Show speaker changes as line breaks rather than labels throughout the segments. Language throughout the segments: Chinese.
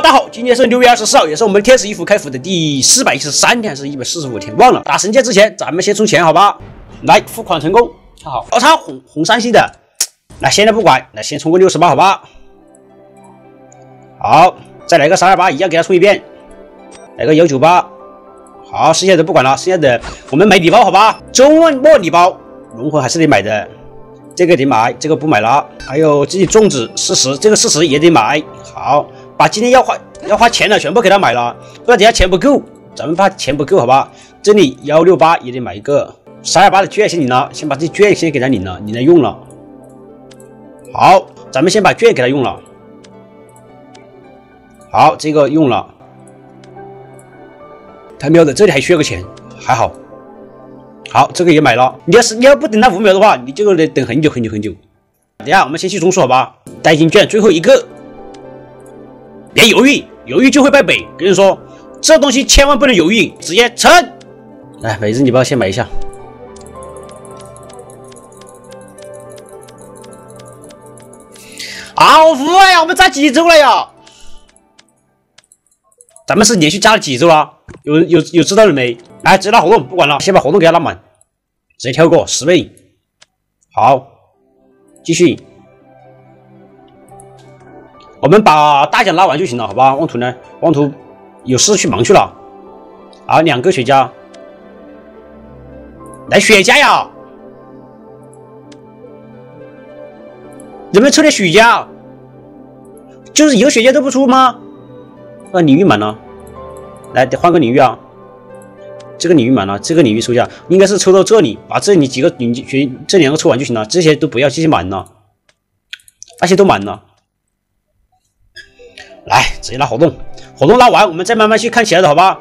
大家好，今天是6月24号，也是我们天使衣服开服的第413天，还是145天，忘了。打神界之前，咱们先充钱，好吧？来，付款成功。好，我操，红3系的。那现在不管，那先充个68，好吧？好，再来个328，一样给他充一遍。来个198。好，剩下的不管了，剩下的我们买礼包，好吧？周末礼包，龙魂还是得买的。这个得买，这个不买了。还有自己种植40，这个40也得买。好，把今天要花钱的全部给他买了，不然等下钱不够，咱们怕钱不够，好吧？这里168也得买一个，328的券先领了，先把这券先给他领了，领来用了。好，咱们先把券给他用了。好，这个用了。太喵的，这里还缺个钱，还好。好，这个也买了。你要不等他5秒的话，你这个得等很久很久很久。等下我们先去中枢，好吧？代金券最后一个，别犹豫，犹豫就会败北。跟你说，这东西千万不能犹豫，直接成。来，每日礼包先买一下。好服呀！我们加几周了呀？咱们是连续加了几周了？有知道了没？来，直接拉活动，不管了，先把活动给他拉满，直接跳过10倍。好，继续。我们把大奖拉完就行了，好吧？妄图呢？妄图有事去忙去了。好，2个雪茄，来雪茄呀！能不能抽点雪茄？就是一个雪茄都不出吗？领域满了，来得换个领域啊！这个领域满了，这个领域抽下，应该是抽到这里，把这里几个领域这2个抽完就行了，这些都不要，这些满了，那些都满了。来，直接拉活动，活动拉完，我们再慢慢去看其他的，好吧？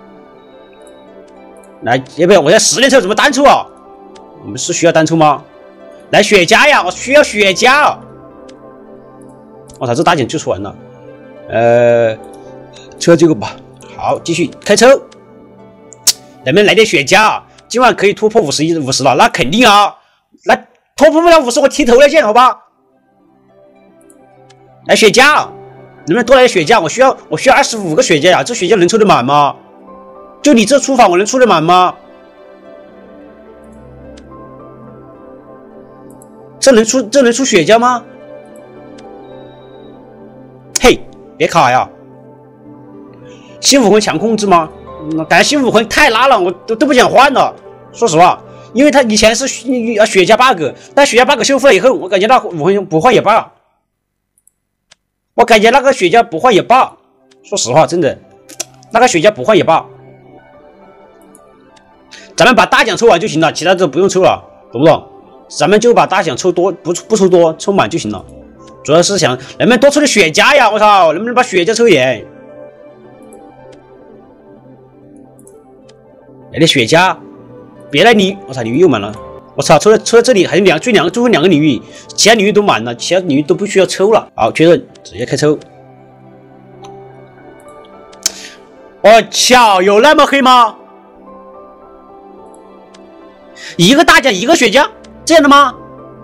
来，要不要我要10连抽，怎么单抽啊？我们是需要单抽吗？来雪茄呀，我需要雪茄。我操，这大奖就抽完了。抽这个吧。好，继续开抽。能不能来点雪茄？今晚可以突破50了，那肯定啊。来，突破不了50，我提头来见，好吧？来雪茄，能不能多来点雪茄？我需要25个雪茄呀，这雪茄能抽得满吗？就你这出法，我能抽得满吗？这能出雪茄吗？嘿，别卡呀！新武魂强控制吗？感觉新武魂太拉了，我都不想换了。说实话，因为他以前是雪茄 bug， 但雪茄 bug 修复了以后，我感觉那武魂不换也罢。我感觉那个雪茄不换也罢。说实话，真的，那个雪茄不换也罢。咱们把大奖抽完就行了，其他的不用抽了，懂不懂？咱们就把大奖抽多，不抽多，抽满就行了。主要是想能不能多抽点雪茄呀？我操，能不能把雪茄抽点？来点雪茄，别来领，我操，领域又满了。我操，抽到这里还有最后2个领域，其他领域都满了，其他领域都不需要抽了。好，确认，直接开抽。我操，有那么黑吗？一个大奖一个雪茄，这样的吗？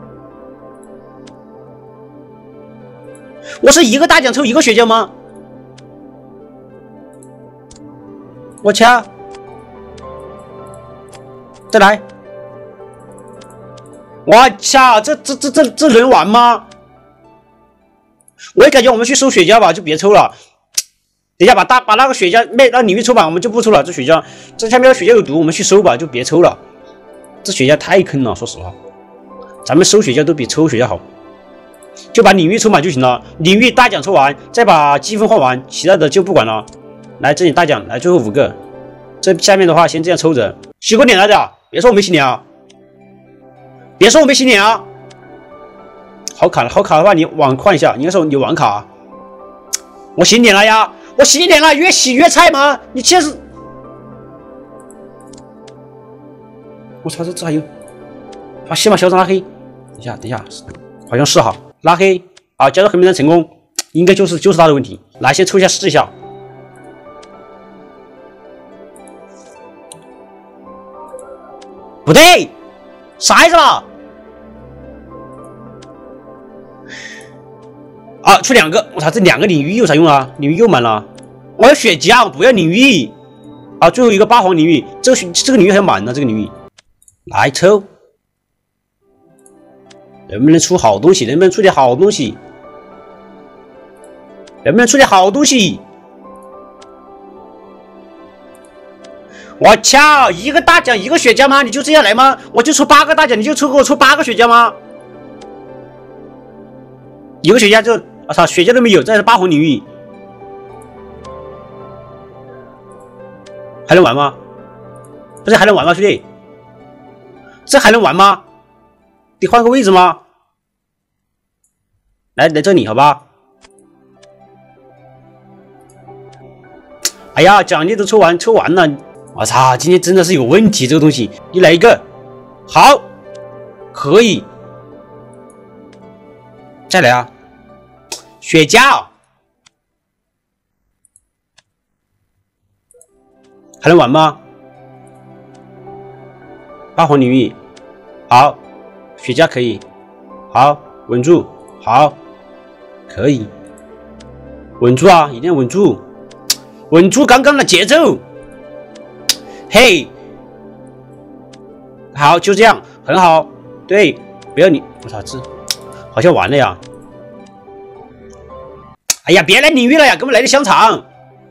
我是一个大奖抽一个雪茄吗？我掐，再来！我操，这能玩吗？我也感觉我们去收雪茄吧，就别抽了。等一下把那个雪茄那领域抽满，我们就不抽了。这雪茄，这下面的雪茄有毒，我们去收吧，就别抽了。这雪茄太坑了，说实话，咱们收雪茄都比抽雪茄好。就把领域抽满就行了，领域大奖抽完，再把积分换完，其他的就不管了。来，这里大奖，来最后5个，这下面的话先这样抽着。洗过脸来的，别说我没洗脸啊！别说我没洗脸啊！好卡的话，你网换一下，应该是有网卡。我洗脸了呀，我洗脸了，越洗越菜吗？你确实，我操，这还有，先把小张拉黑。等一下，好像是哈。拉黑，好，加入黑名单成功，应该就是他的问题。来，先抽一下试一下。不对，啥意思了？ 啊，出2个，我操，这2个领域有啥用啊？领域又满了，我要血浆，不要领域。啊，最后一个8黄领域，这个领域还要满呢，这个领域。来抽，能不能出好东西？能不能出点好东西？能不能出点好东西？我操！一个大奖一个血浆吗？你就这样来吗？我就出8个大奖，你就给我出8个血浆吗？一个血浆就，我操，血浆都没有，这是8红领域，还能玩吗？不是还能玩吗，兄弟？这还能玩吗？得换个位置吗？来这里，好吧？哎呀，奖励都抽完了，我操！今天真的是有问题，这个东西，你来一个，好，可以，再来啊！血浆还能玩吗？8黄领域，好，血浆可以，好，稳住，好，可以，稳住啊，一定要稳住，稳住刚刚的节奏，嘿，好，就这样，很好，对，不要你，我操，这好像完了呀。哎呀，别来领域了呀，给我们来点香肠，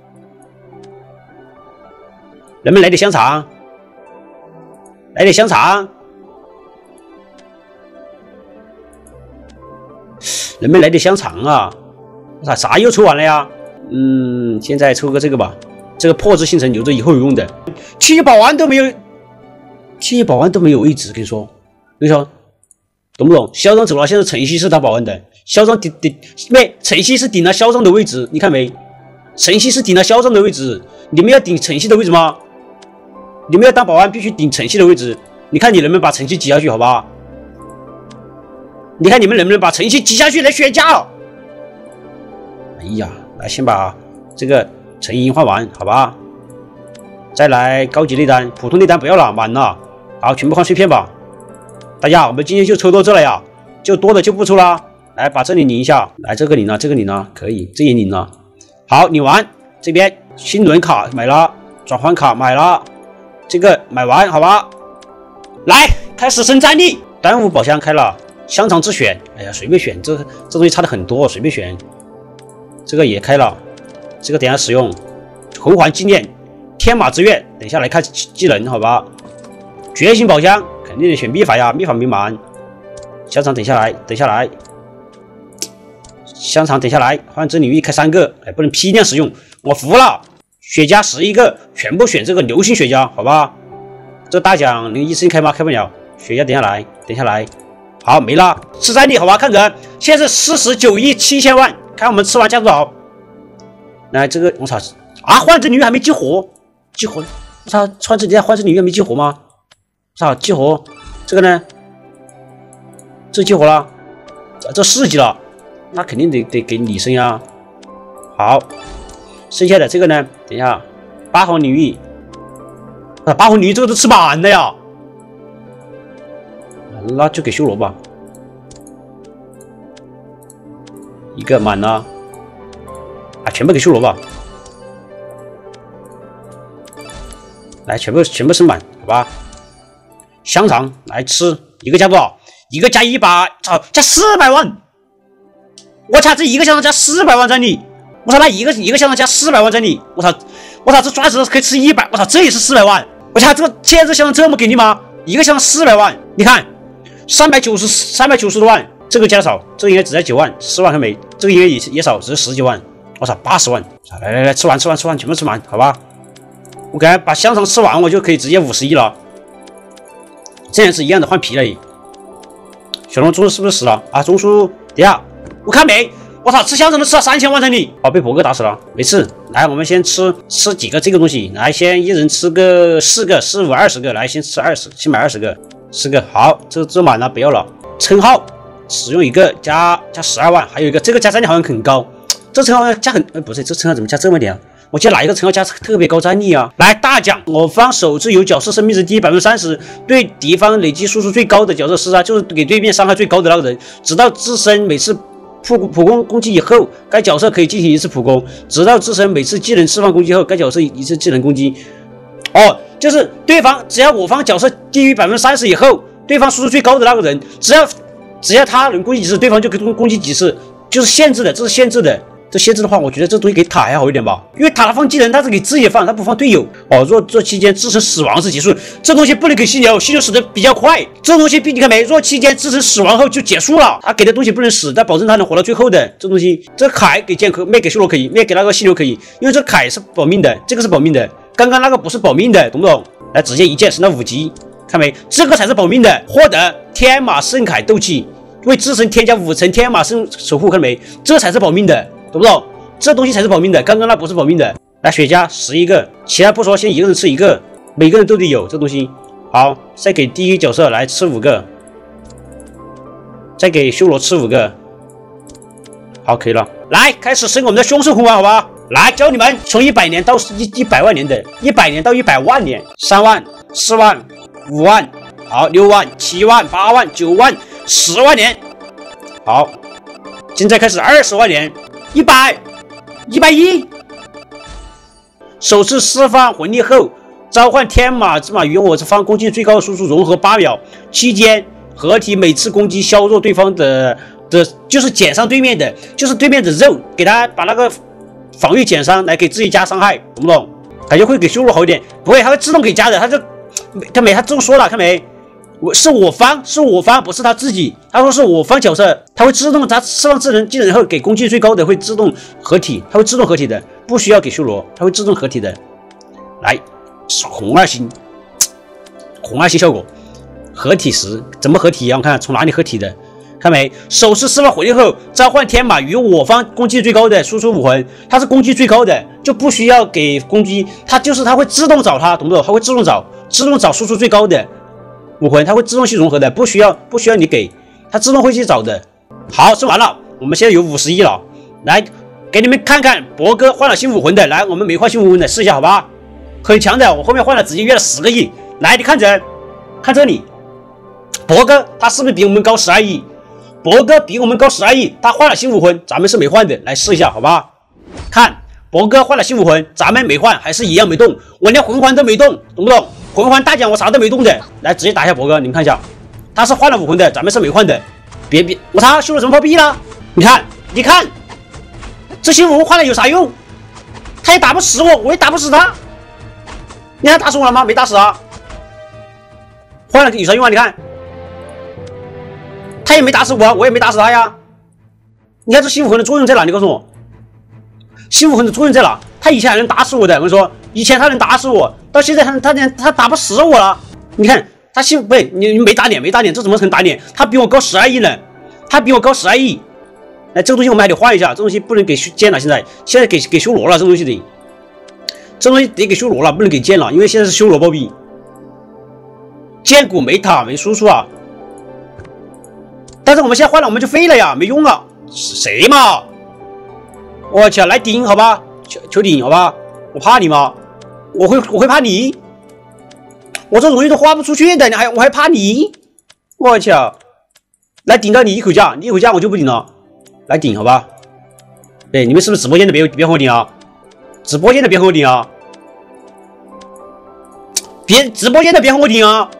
能不能来点香肠？来点香肠，能不能来点香肠啊？啥又抽完了呀？现在抽个这个吧，这个破质星辰留着以后有用的。7保安都没有，7保安都没有位置，跟你说，懂不懂？嚣张走了，现在晨曦是当保安的，嚣张晨曦是顶了嚣张的位置，你看没？晨曦是顶了嚣张的位置，你们要顶晨曦的位置吗？你们要当保安必须顶晨曦的位置，你看你能不能把晨曦挤下去，好吧？你看你们能不能把晨曦挤下去来血浆？哎呀，来先把这个陈银换完，好吧？再来高级内单，普通内单不要了，满了。好，全部换碎片吧。大家，我们今天就抽到这了呀，就多的就不抽了。来，把这里领一下，来这个领了，这个领了，可以，这也领了。好，领完这边新轮卡买了，转换卡买了。这个买完好吧，来开始升战力。端午宝箱开了，香肠自选，哎呀随便选，这东西差的很多，随便选。这个也开了，这个等一下使用。魂环纪念，天马之月，等一下来看技能好吧。觉醒宝箱肯定得选秘法呀，秘法没满。香肠等下来，香肠等下来，换真领域开3个，哎不能批量使用，我服了。血浆11个，全部选这个流星血浆，好吧？这大奖能一次性开吗？开不了。血浆等下来，好没了。吃战力好吧？看着现在是49亿7000万，看我们吃完加多少。来这个我操啊！换这领域还没激活，我操！换这领域还没激活吗？我操！激活这个呢？这激活了，这4级了，那肯定得给你升呀。好。剩下的这个呢？等一下，8红领域，8红领域这个都吃满了呀，那就给修罗吧，一个满了，啊，全部给修罗吧，来，全部升满，好吧？香肠来吃，一个加多少？一个加100，操，加400万！我操，这一个香肠加400万战力！我操，那一个香肠加400万战力！我操，这钻石可以吃100！我操，这也是400万！我操，现在这香肠这么给力吗？一个香肠400万！你看，390多万，这个加少，这个应该只在9万，10万还没，这个应该也少，只是10几万。我操，80万！来，吃完，全部吃完，好吧？我感觉把香肠吃完，我就可以直接50亿了。这也是一样的，换皮了。小龙中枢是不是死了啊？中枢，等一下，我看没。我操，吃香肠都吃了3000万战力，哦，被博哥打死了，没事。来，我们先吃几个这个东西，来，先一人吃个4个，4、5、20个，来，先吃20，先买20个，4个，好，这满了，不要了。称号使用一个加12万，还有一个这个加战力好像很高，这称号加不是，这称号怎么加这么点啊？我记得哪一个称号加特别高战力啊？来，大奖，我方首次有角色生命值低30%，对敌方累计输出最高的角色施杀，就是给对面伤害最高的那个人，直到自身每次普攻攻击以后，该角色可以进行一次普攻，直到自身每次技能释放攻击后，该角色一次技能攻击。哦，就是对方只要我方角色低于30%以后，对方输出最高的那个人，只要他能攻击几次，对方就可以攻击几次，就是限制的，这是限制的。这限制的话，我觉得这东西给塔还好一点吧，因为塔放技能，他是给自己放，他不放队友。哦，若这期间自身死亡是结束，这东西不能给犀牛，犀牛死的比较快。这东西你看没？若期间自身死亡后就结束了，他给的东西不能死，但保证他能活到最后的。这东西，这凯给剑可没给修罗可以，没给那个犀牛可以，因为这凯是保命的，这个是保命的，刚刚那个不是保命的，懂不懂？来，直接一剑升到5级，看没？这个才是保命的，获得天马圣铠斗气，为自身添加5层天马圣守护，看没？这才是保命的。懂不懂？这东西才是保命的，刚刚那不是保命的。来，雪茄11个，其他不说，先一个人吃1个，每个人都得有这东西。好，再给第一角色来吃5个，再给修罗吃5个。好，可以了。来，开始升我们的凶兽魂环，好吧？来，教你们从100年到100万年的，100年到100万年，3万、4万、5万，好，6万、7万、8万、9万、10万年。好。现在开始20万年，100、110。首次释放魂力后，召唤天马之马与我方攻击最高输出融合8秒，期间合体每次攻击削弱对方的就是减伤对面的，就是对面的肉，给他把那个防御减伤来给自己加伤害，懂不懂？感觉会给修罗好一点，不会，它会自动给加的，他就看没？他这么说了，看没？是我方，不是他自己。他说是我方角色，他会自动，他释放技能后给攻击最高的会自动合体，他会自动合体的，不需要给修罗，他会自动合体的。来，红二星效果，合体时怎么合体啊？我看从哪里合体的，看没？首次释放火力后，召唤天马与我方攻击最高的输出武魂，它是攻击最高的，就不需要给攻击，它会自动找它，懂不懂？它会自动找输出最高的。武魂它会自动去融合的，不需要你给，它自动会去找的。好，升完了，我们现在有51了。来，给你们看看博哥换了新武魂的。来，我们没换新武魂的，试一下好吧？很强的，我后面换了直接约了10个亿。来，你看着，看这里，博哥他是不是比我们高12亿？博哥比我们高12亿，他换了新武魂，咱们是没换的。来试一下好吧？看，博哥换了新武魂，咱们没换，还是一样没动，我连魂环都没动，懂不懂？魂环大奖我啥都没动的，来直接打一下博哥，你们看一下，他是换了武魂的，咱们是没换的。别，我操，修了什么暴毙了？你看，这新武魂换了有啥用？他也打不死我，我也打不死他。你看打死我了吗？没打死啊。换了有啥用啊？你看，他也没打死我，我也没打死他呀。你看这新武魂的作用在哪？你告诉我，新武魂的作用在哪？他以前还能打死我的，我跟你说，以前他能打死我，到现在他打不死我了。你看他不对，你没打脸，这怎么可能打脸？他比我高12亿呢，他比我高12亿。哎，这个东西我们还得换一下，这东西不能给剑了，现在给修罗了，这东西得给修罗了，不能给剑了，因为现在是修罗暴毙，剑骨没塔没输出啊。但是我们现在换了，我们就废了呀，没用啊。谁嘛？我去，来顶好吧？求顶好吧？我怕你吗？我会怕你？我这荣誉都花不出去的，我还怕你？我操！来顶到你一口价，我就不顶了。来顶好吧？对，你们是不是直播间的别和我顶啊？直播间的别和我顶啊！直播间的别和我顶啊！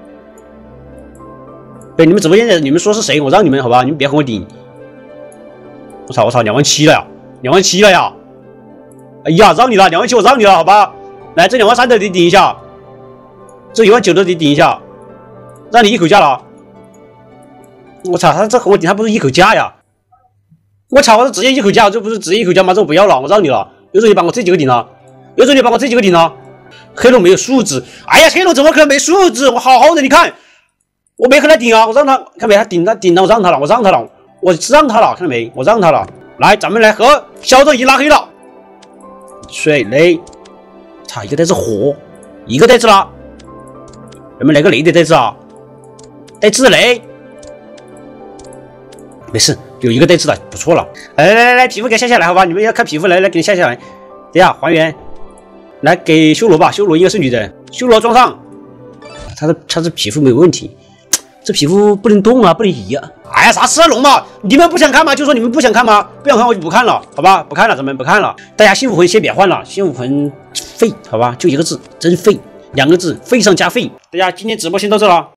对，你们直播间的，你们说是谁？我让你们好吧？你们别和我顶。我操，27000了呀！27000了呀！哎呀，让你了，27000我让你了，好吧？来，这23000的得顶一下，这19000的得顶一下，让你一口价了。我操，他这和我顶，他不是一口价呀！我操，我是直接一口价，这不是直接一口价吗？这我不要了，我让你了。有种你把我这几个顶了，黑龙没有素质，哎呀，黑龙怎么可能没素质？我好好的，你看，我没和他顶啊，我让他看没？他顶了，我让他了，看到没？我让他了。来，咱们来和肖正已经拉黑了。水雷，操，一个带子火，一个带子了。咱们来个雷的带子啊，带子的雷，没事，有一个带子的，不错了。来，皮肤给下下来，好吧？你们要看皮肤，来给你下下来。等下还原，来给修罗吧，修罗应该是女的，修罗装上。她的皮肤没有问题， 这皮肤不能动啊，不能移啊。哎呀，啥事啊，龙嘛？你们不想看吗？就说你们不想看吗？不想看我就不看了，好吧？不看了，咱们不看了。大家幸福魂先别换了，幸福魂废，好吧？就一个字，真废，2个字，废上加废。大家今天直播先到这了。